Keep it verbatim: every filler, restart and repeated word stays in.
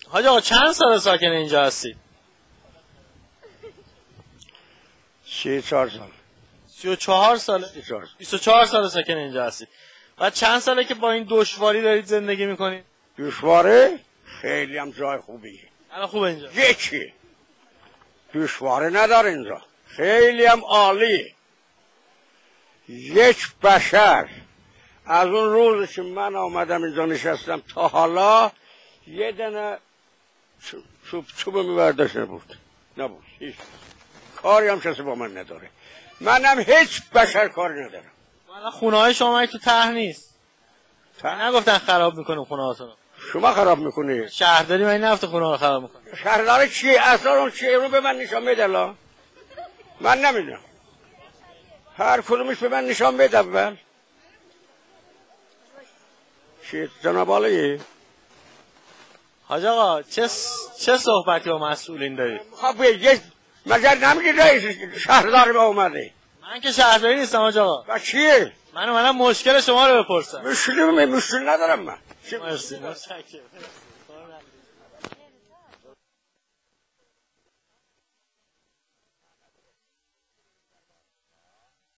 حاج آقا چند سال ساکن اینجا هستید؟ سی و چهار سال. سی و چهار ساله؟ چهار. بیست و چهار سال ساکن اینجا هستید. و چند ساله که با این دشواری دارید زندگی میکنید؟ دشواره؟ خیلی هم جای خوبیه. الان خوبه اینجا؟ یکی دشواره نداره اینجا، خیلی هم عالی. یک بشر از اون روز که من آمدم اینجا نشستم تا حالا یه دونه چوب چوب میبرداشت نبود نبود هیچ کاری هم کسی با من نداره. منم هیچ بشر کاری ندارم. الان خونه های شما تو ته نیست؟ ته نگفتن خراب میکنه خونه هاتونو؟ شما خراب میکنی؟ شهرداری من نفت خونه ها خراب میکنه. شهرداری چیه؟ اصلا اون چیه؟ اونو به من نشان بده. من نمیدونم، هر کدومش به من نشان بده اول. چیه جناب عالی؟ حاج آقا چه چه صحبتی با مسئولین دارید؟ خب یه مگر نمیگی رئیس شهرداری با اومده؟ من که شهرداری نیستم حاج آقا. و چیه؟ من اومدم مشکل شما رو بپرسم. مشکلی مشکل ندارم من. مرسی. متشکرم.